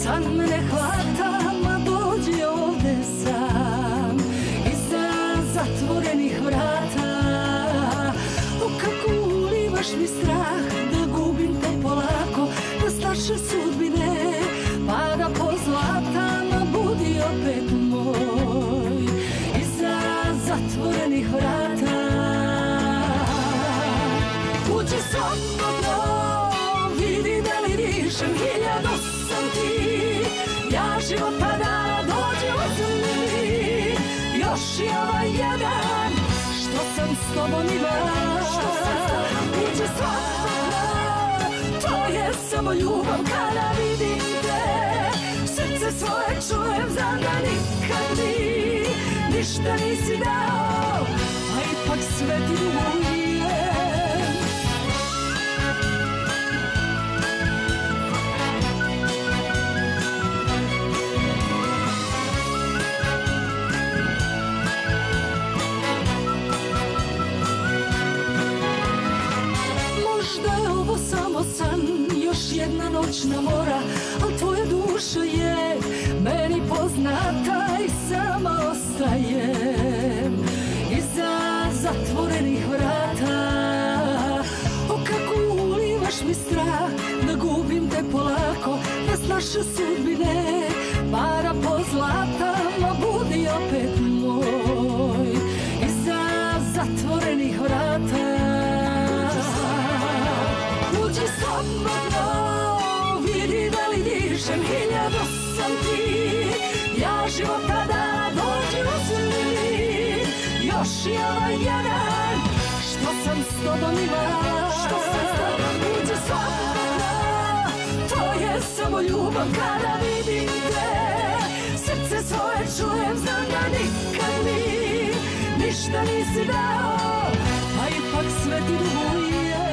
San me ne hvata, ma dođi ovde sam, iza zatvorenih vrata. O, kako ulivaš mi strah, da gubim te polako, da s naše sudbine pada po zlata. Ma budi opet moj, iza zatvorenih vrata. Uđi slobodno, vidi da li dišem, 1000 sam ti. Ja života dana, dođi uzmi mi, još je ovaj jedan, što sam s tobom imao. Uđi slobodno, to je samo ljubav kada vidim te. Srce svoje čujem, znam da nikad mi ništa nisi dao, a ipak sve ti dugujem. Možda je ovo samo san, još jedna noćna mora, al tvoja duša je meni poznata i sama ostajem iza zatvorenih vrata. O, kako ulivaš mi strah, da gubim te polako, da s naše sudbine para po zlata. Ma budi opet moj, iza zatvorenih vrata. Uđi slobodno, vidi da li dišem, 1000 sam ti. Ja života dana, dođi uzmi mi, još je ovaj jedan, što sam s tobom imao. Uđi slobodno, to je samo ljubav kada vidim te. Srce svoje čujem, znam da nikad mi ništa nisi dao, a ipak sve ti dugujem.